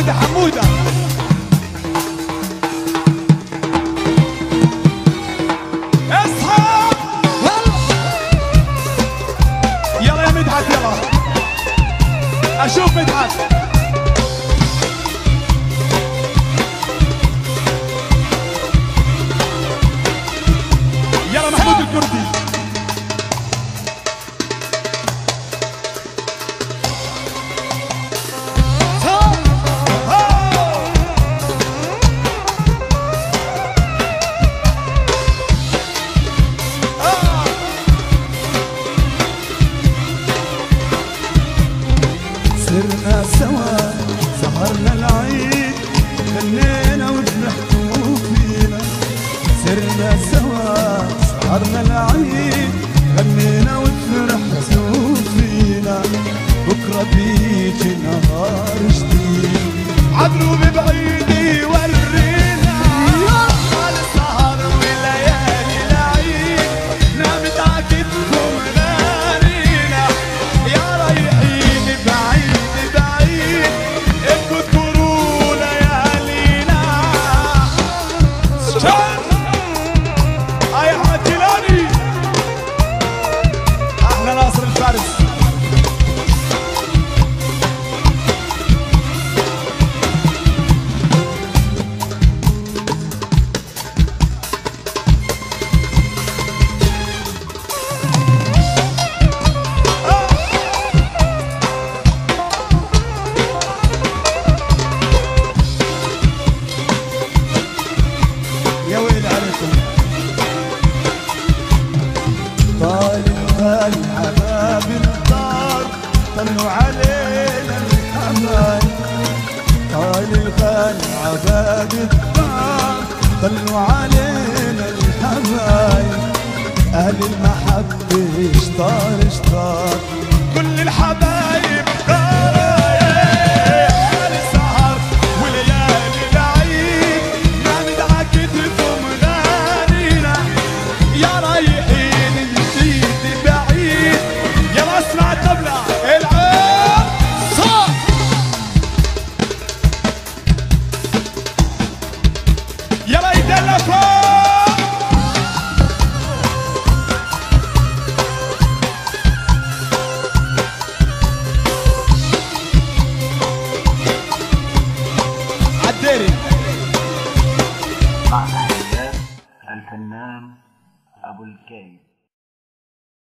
حموده حموده اصحى يلا يا مدحت يلا اشوف مدحت يلا محمود الكردي سرنا سوا سهرنا العيد غنينا وفرحتوا فينا سرنا سوا سهرنا العيد غنينا وفرحتوا فينا بكره بيجي نهار جديد عدلوا ببعيد يورينا السهر وليالي العيد نامت عكتكم غارينا يا رايحين بعيد بعيد اذكروا ليالينا يا احمد جيلاني احلى ناصر الفارس يا ويل عليكم طال الغالي عباب الدار طلوا علينا الحبايب طال الغالي عباب الدار طلوا علينا الحبايب أهل المحبة اشطار اشطار كل الحبايب يلا يدلى فوق عالديري مع تحيات الفنان أبو الكيف.